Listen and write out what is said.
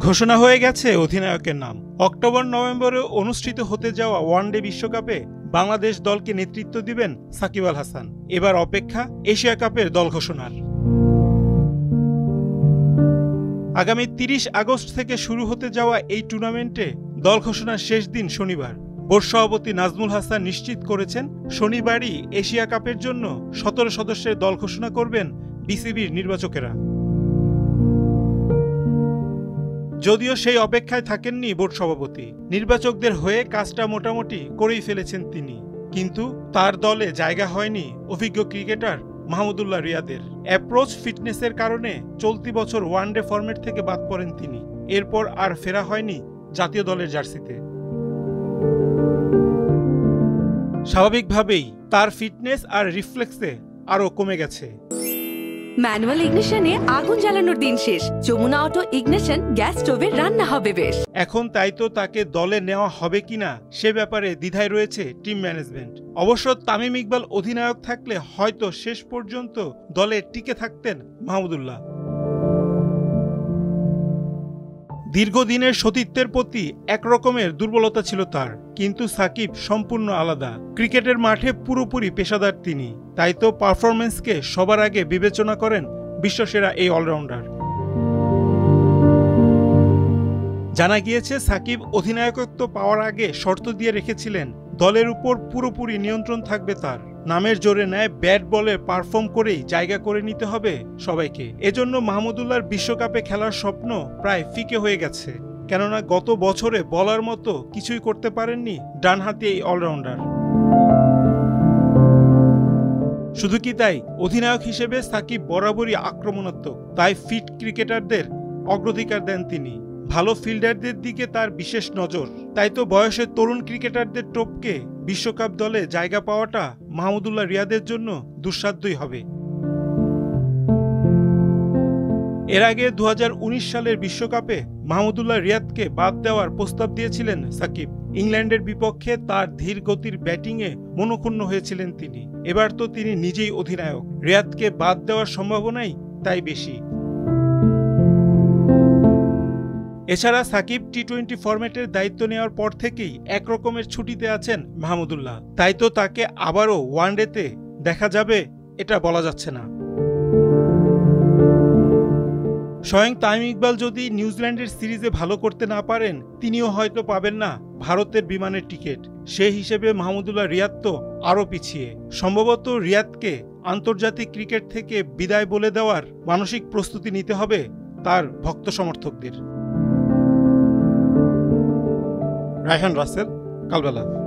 ঘোষণা হয়ে গেছে অধিনায়কের নাম। অক্টোবর-নভেম্বরে অনুষ্ঠিত হতে যাওয়া ওয়ানডে বিশ্বকাপে বাংলাদেশ দলকে নেতৃত্ব দিবেন সাকিব আল হাসান। এবার অপেক্ষা এশিয়া কাপের দল ঘোষণার। আগামী ৩০ আগস্ট থেকে শুরু হতে যাওয়া এই টুর্নামেন্টে দল ঘোষণার শেষ দিন শনিবার। বোর্ড সভাপতি নাজমুল হাসান নিশ্চিত করেছেন, শনিবারই এশিয়া কাপের জন্য ১৭ সদস্যের দল ঘোষণা করবেন বিসিবির নির্বাচকেরা। যদিও সেই অপেক্ষায় থাকেননি বোর্ড সভাপতি। নির্বাচকদের হয়ে কাজটা মোটামুটি করেই ফেলেছেন তিনি। কিন্তু তার দলে জায়গা হয়নি অভিজ্ঞ ক্রিকেটার মাহমুদুল্লাহ রিয়াদের। অ্যাপ্রোচ ফিটনেসের কারণে চলতি বছর ওয়ানডে ফরম্যাট থেকে বাদ পড়েন তিনি। এরপর আর ফেরা হয়নি জাতীয় দলের জার্সিতে। স্বাভাবিকভাবেই তার ফিটনেস আর রিফ্লেক্সে আরও কমে গেছে। ম্যানুয়াল ইগনিশনে আগুন জ্বালানোর দিন শেষ। যমুনা অটো ইগনিশন গ্যাস স্টোভে রান্না হবে বেশ। এখন তাই তো তাকে দলে নেওয়া হবে কিনা সে ব্যাপারে দ্বিধায় রয়েছে টিম ম্যানেজমেন্ট। অবশ্য তামিম ইকবাল অধিনায়ক থাকলে হয়তো শেষ পর্যন্ত দলে টিকে থাকতেন মাহমুদুল্লাহ। দীর্ঘদিনের সতীর্থের প্রতি একরকমের দুর্বলতা ছিল তার, কিন্তু সাকিব সম্পূর্ণ আলাদা। ক্রিকেটের মাঠে পুরোপুরি পেশাদার তিনি। তাই তো পারফরম্যান্সকে সবার আগে বিবেচনা করেন বিশ্বসেরা এই অলরাউন্ডার। জানা গিয়েছে, সাকিব অধিনায়কত্ব পাওয়ার আগে শর্ত দিয়ে রেখেছিলেন দলের উপর পুরোপুরি নিয়ন্ত্রণ থাকবে তার। নামের জোরে নেয় ব্যাট বলে পারফর্ম করেই জায়গা করে নিতে হবে সবাইকে। এজন্য মাহমুদুল্লাহর বিশ্বকাপে খেলার স্বপ্ন প্রায় ফিকে হয়ে গেছে। কেননা গত বছরে বলার মতো কিছুই করতে পারেননি ডানহাতি এই অলরাউন্ডার। শুধু কি তাই, অধিনায়ক হিসেবে সাকিব বরাবরই আক্রমণাত্মক। তাই ফিট ক্রিকেটারদের অগ্রাধিকার দেন তিনি। ভালো ফিল্ডারদের দিকে তার বিশেষ নজর। তাই তো বয়সের তরুণ ক্রিকেটারদের টপকে বিশ্বকাপ দলে জায়গা পাওয়াটা মাহমুদুল্লাহ রিয়াদের জন্য দুঃসাধ্যই হবে। এর আগে ২০১৯ সালের বিশ্বকাপে মাহমুদুল্লাহ রিয়াদকে বাদ দেওয়ার প্রস্তাব দিয়েছিলেন সাকিব। ইংল্যান্ডের বিপক্ষে তার ধীর গতির ব্যাটিংয়ে মনঃক্ষুণ্ণ হয়েছিলেন তিনি। এবার তো তিনি নিজেই অধিনায়ক। রিয়াদকে বাদ দেওয়ার সম্ভাবনাই তাই বেশি। এছাড়া সাকিব টি-20 ফরম্যাটের দায়িত্ব নেওয়ার পর থেকেই একরকমের ছুটিতে আছেন মাহমুদুল্লাহ। তাই তো তাকে আবারও ওয়ানডেতে দেখা যাবে এটা বলা যাচ্ছে না। স্বয়ং তামিম ইকবাল যদি নিউজিল্যান্ডের সিরিজে ভালো করতে না পারেন, তিনিও হয়তো পাবেন না ভারতের বিমানের টিকিট। সে হিসেবে মাহমুদুল্লাহ রিয়াদ তো আরও পিছিয়ে। সম্ভবত রিয়াদকে আন্তর্জাতিক ক্রিকেট থেকে বিদায় বলে দেওয়ার মানসিক প্রস্তুতি নিতে হবে তার ভক্ত সমর্থকদের। রায়হান রাসেল, কালবেলা।